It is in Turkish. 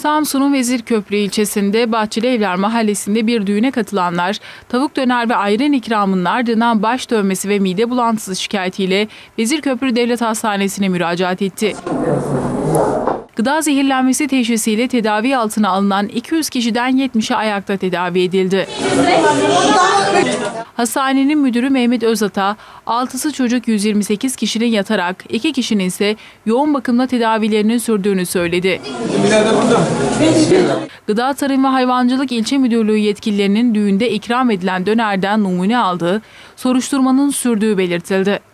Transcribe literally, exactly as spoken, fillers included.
Samsun'un Vezirköprü ilçesinde Bahçeli Evler mahallesinde bir düğüne katılanlar tavuk döner ve ayran ikramının ardından baş dönmesi ve mide bulantısı şikayetiyle Vezirköprü Devlet Hastanesi'ne müracaat etti. Gıda zehirlenmesi teşhisiyle tedavi altına alınan iki yüz kişiden yetmişi ayakta tedavi edildi. Hastanenin müdürü Mehmet Özata, altısı çocuk yüz yirmi sekiz kişinin yatarak, iki kişinin ise yoğun bakımda tedavilerinin sürdüğünü söyledi. Gıda Tarım ve Hayvancılık İlçe Müdürlüğü yetkililerinin düğünde ikram edilen dönerden numune aldığı, soruşturmanın sürdüğü belirtildi.